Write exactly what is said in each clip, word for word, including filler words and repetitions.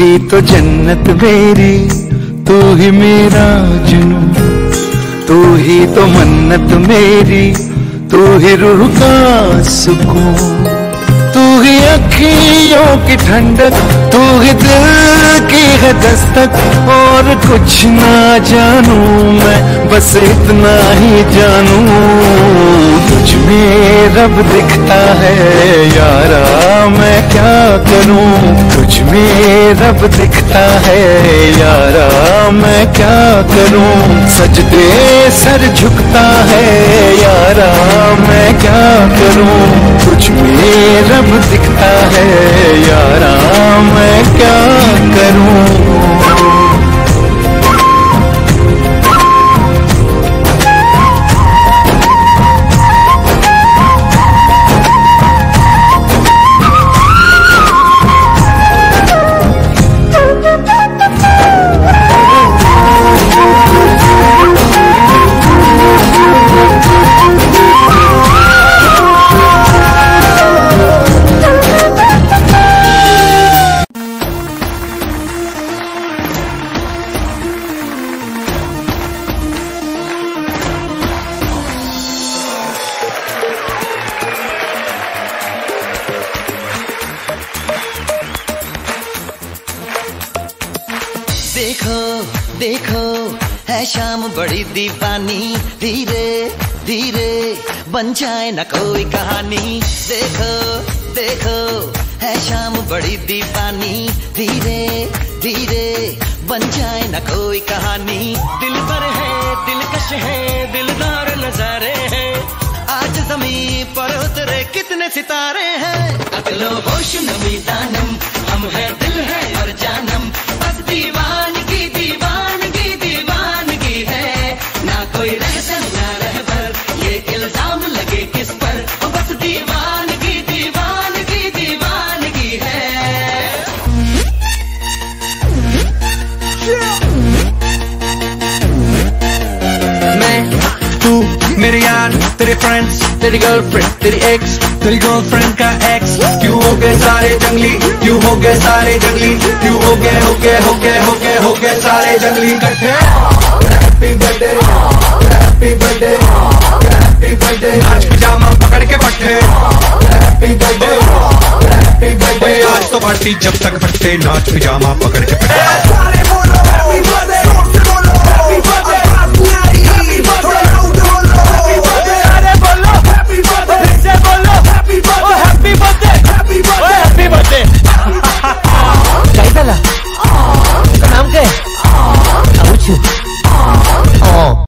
ही तो जन्नत मेरी, तू ही मेरा जुनून, तू ही तो मन्नत मेरी, तू ही रूह का सुकून, तू ही अखियों की ठंडक, तू ही दिल की है दस्तक। और कुछ ना जानू मैं, बस इतना ही जानू, तुझ में रब दिखता है यारा, मैं क्या करूं। तुझ में रब दिखता है यारा, मैं क्या करूं। सजदे सर झुकता है यारा, मैं क्या करूं। तुझ में रब दिखता है यारा, मैं क्या करूं। देखो देखो है शाम बड़ी दीवानी, धीरे धीरे बन जाए न कोई कहानी। देखो देखो है शाम बड़ी दीवानी, धीरे धीरे बन जाए न कोई कहानी। दिल पर है दिलकश है दिलदार नजारे हैं, आज ज़मीं पर उतरे कितने सितारे हैं। अकलो होश नमी दानम, हम है दिल है और जानम, बस दीवानगी दीवानगी दीवानगी है। ना कोई रहसन ना रहबर, ये इल्जाम लगे किस पर, बस दीवानगी दीवानगी दीवानगी है। मैं तू मेरे यार, तेरे फ्रेंड्स, तेरी गर्लफ्रेंड, तेरी एक्स, तेरी गर्लफ्रेंड का एक्स। क्यों हो गए सारे जंगली, क्यों हो गए सारे जंगली, क्यों हो गए हो गए हो गए हो गए हो गए सारे जंगली इकट्ठे। Happy birthday happy birthday happy birthday, आज पिजामा पकड़ के पट्टे। हैप्पी बर्थडे हैप्पी बर्थडे, आज तो पार्टी जब तक फटते, नाच पिजामा पकड़ के पट्टे। सारे बोलो हैप्पी बर्थडे, बोलो happy birthday, happy birthday, happy birthday, अरे बोलो हैप्पी बर्थडे, से बोलो happy birthday, happy birthday, happy birthday, happy birthday. क्या चला? उसका नाम क्या है? अबुचू। ओ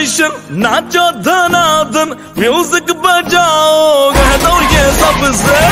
नाचो धनाधन, म्यूजिक बजाओ, कह दो ये सबसे